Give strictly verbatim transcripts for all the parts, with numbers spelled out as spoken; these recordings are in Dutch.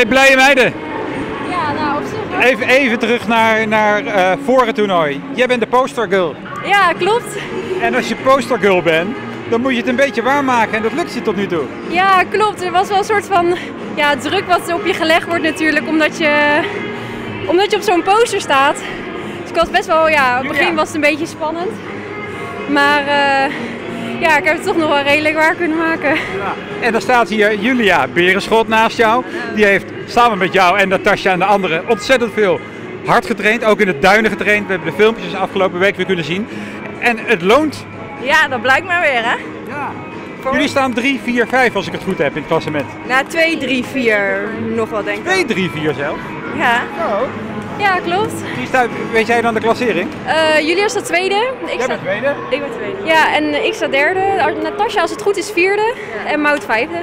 blije meiden. Ja, nou op zich. Even, even terug naar, naar uh, voor het toernooi. Jij bent de postergirl. Ja, klopt. En als je postergirl bent, dan moet je het een beetje waarmaken en dat lukt je tot nu toe. Ja, klopt. Er was wel een soort van ja, druk wat op je gelegd wordt natuurlijk, omdat je, omdat je op zo'n poster staat. Dus ik was best wel, ja, op het begin was het een beetje spannend. Maar uh, ja, ik heb het toch nog wel redelijk waar kunnen maken. Ja. En dan staat hier Julia Berenschot naast jou. Die heeft samen met jou en Natasja en de anderen ontzettend veel hard getraind. Ook in het duinen getraind. We hebben de filmpjes afgelopen week weer kunnen zien. En het loont. Ja, dat blijkt maar weer, hè? Ja. Jullie staan drie, vier, vijf als ik het goed heb in het klassement. Nou, twee, drie, vier nog wel denk ik. twee, drie, vier zelf? Ja. Oh. Ja, klopt. Wie staat, weet jij dan de klassering? Uh, Julia staat tweede. Ik jij sta... bent tweede? Ik ben tweede. Ja, en ik sta derde. Natasja, als het goed is, vierde. Ja. En Maud vijfde.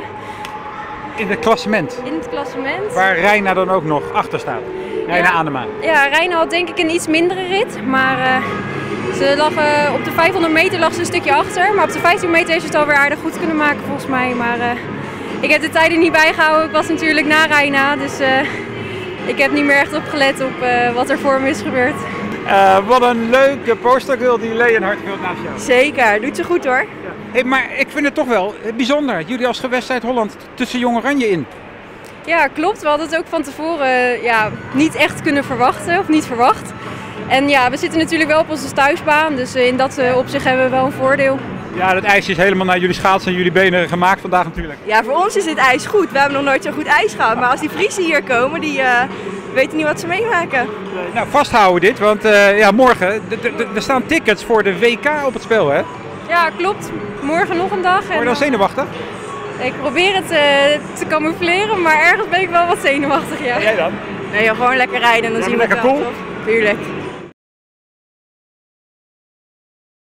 In het klassement? In het klassement. Waar Reina dan ook nog achter staat. Reina ja. Anema. Ja, Reina had denk ik een iets mindere rit. Maar uh, ze lag, uh, op de vijfhonderd meter lag ze een stukje achter. Maar op de vijftien meter heeft ze het alweer aardig goed kunnen maken volgens mij. Maar uh, ik heb de tijden niet bijgehouden. Ik was natuurlijk na Reina. Dus uh, ik heb niet meer echt opgelet op uh, wat er voor me is gebeurd. Uh, wat een leuke postergirl die Lee en Hartfield naast jou. Zeker, doet ze goed hoor. Ja. Hey, maar ik vind het toch wel bijzonder. Jullie als gewest Zuid-Holland tussen Jong Oranje in. Ja, klopt. We hadden het ook van tevoren ja, niet echt kunnen verwachten, of niet verwacht. En ja, we zitten natuurlijk wel op onze thuisbaan, dus in dat opzicht hebben we wel een voordeel. Ja, dat ijs is helemaal naar jullie schaatsen en jullie benen gemaakt vandaag natuurlijk. Ja, voor ons is dit ijs goed. We hebben nog nooit zo goed ijs gehad. Maar als die Friesen hier komen, die uh, weten niet wat ze meemaken. Nou, vasthouden dit, want uh, ja, morgen, er staan tickets voor de W K op het spel, hè? Ja, klopt. Morgen nog een dag. Word je dan zenuwachtig? Ik probeer het uh, te camoufleren, maar ergens ben ik wel wat zenuwachtig, ja. En jij dan? Nee, gewoon lekker rijden en dan ja, zien we het lekker wel, cool? toch? Tuurlijk.